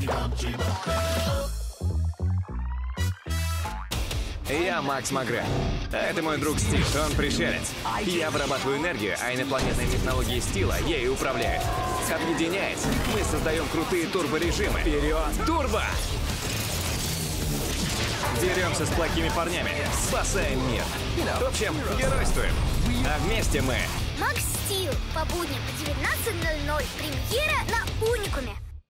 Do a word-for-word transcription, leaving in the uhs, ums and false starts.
Я Макс Магре. А это мой друг Стив, он пришелец. Я вырабатываю энергию, а инопланетные технологии Стила ею управляют. Объединяясь, мы создаем крутые турборежимы. Вперед! Турбо! Деремся с плохими парнями, спасаем мир. В общем, геройствуем. А вместе мы... Макс Стил. По будням в девятнадцать ноль ноль. Премьера на Уникуме.